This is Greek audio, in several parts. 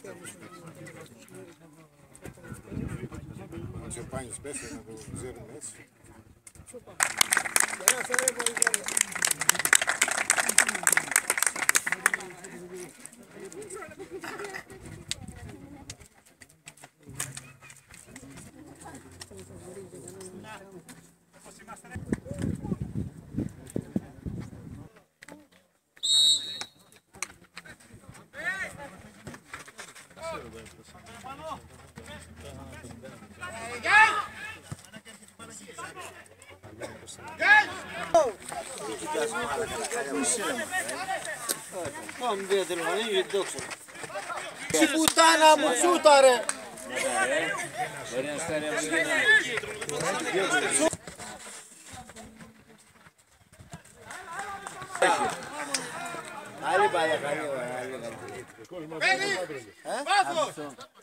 Να σε πάνεις πέστε να το ξέρουν έτσι. Πάμε δύο τηλεφωνία γιατί το ξέρω. Τι πουτάνα μου σούτα ρε. Μπορεί να στάρει από την Άλλη παλιά καλή. Πάθος!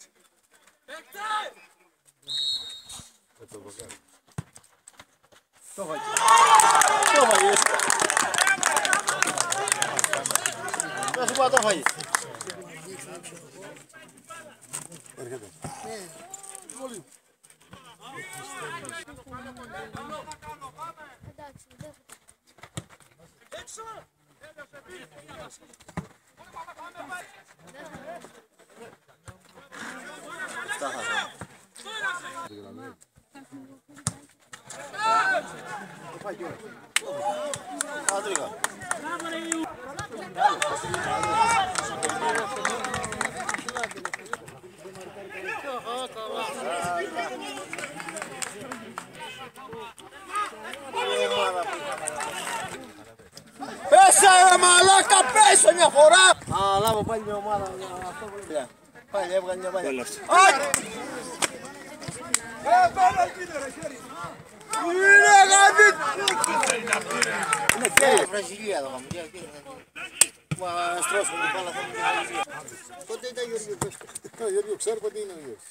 Το φαγεί. Να σου πω το φαγεί. Έρχεται. Πέσα ρε μαλάκα, πέσα μια φορά! Α, λάβω πάλι μια ομάδα. Πάλι έβγαλε μια πάλι. Είναι γάμπη! Είναι χέρι. Βραζιλία εδώ γάμπη. Μα στρώσουμε την μπάλα θα μου την Βραζιλία. Πότε ήταν Γιώργιο Πέστο. Γιώργιο, ξέρω πότε είναι ο Γιώργος.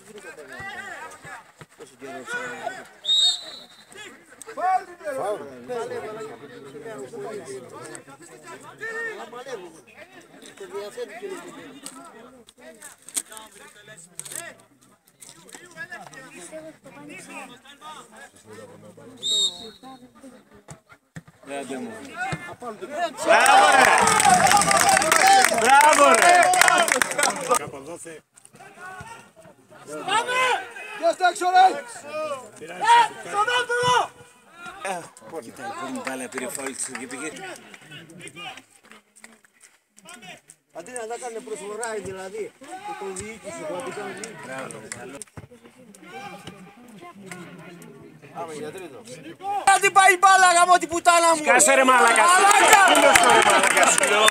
Πόσο καιρό ξέρω. Φάουλ. Το διαθέτει και λίγο. Μπράβο ρε! Κάπου δόθε. Πάμε! Ποιος τα έξω ρε! Στον δεύτερο! Κοίτα, λοιπόν, μπάλα πήρε φάουλ της και πήγε. Αντί να τα κάνει προσφορά δηλαδή, και το διοίκηση που αντί κάνει. Πάμε για τρίτο. Γιατί πάει η μπάλα γαμώ την πουτάνα μου! Κάσε ρε μάλακα! Πούλος το ρε μάλακα σου λέω!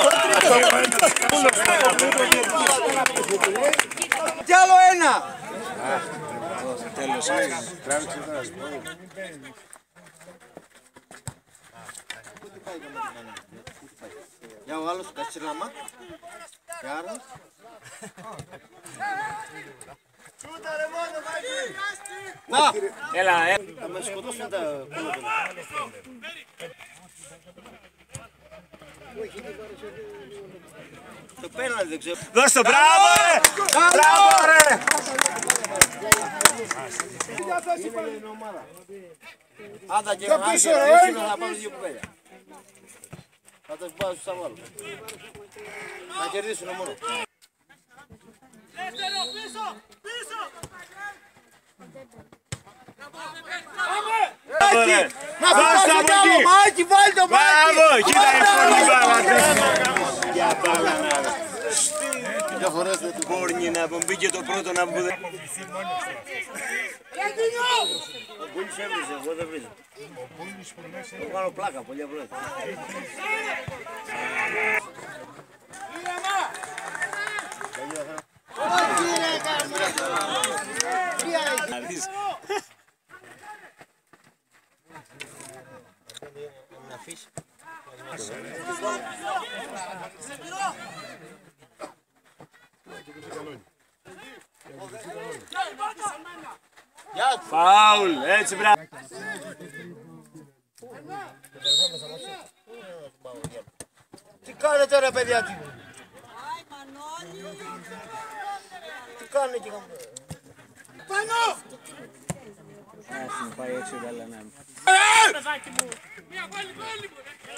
Κι άλλο ένα! Τέλος. Τράβηξε τώρα σπίτι. Για ο άλλος του Κατσιλάμα. Για άρας. Σούτα ρε μόνο Μάκη! Να! Έλα, Θα με σκοτώσουν τα κολόπεδα. Το πέναλτι δεν ξέρω. δώσ' το μπράβο ρε! Μπράβο ρε! Άντα και πίσω, άρχισε ρε! να πάμε δύο κουβέλια. Θα τα σπάσω στα βάλω. Να κερδίσουν μόνο. Δεύτερο πίσω! Πίσω! Μπράβο ρε! Να φτάσει από το εκεί. Μάκη! Βάλει το Μάκη! Μπράβο! Κοίτα η μπάλα! Για μπάλα να ρε! Μια φορά δεν του Πόρνη να μου μπήκε το πρώτο να μου δεν... Ο Μπούλης έβριζε, εγώ δεν βρίζω. Το κάνω πλάκα, πολύ απλό. Να δεις. Να αφήσει. Φάουλ, έτσι μπράβο. Τι κάνετε ρε παιδιά τι. Κάνει και καμπέ. Πάνω! Άσυν, πάει έξω καλά να είναι. Παιδάκι μου! Μια βάλει,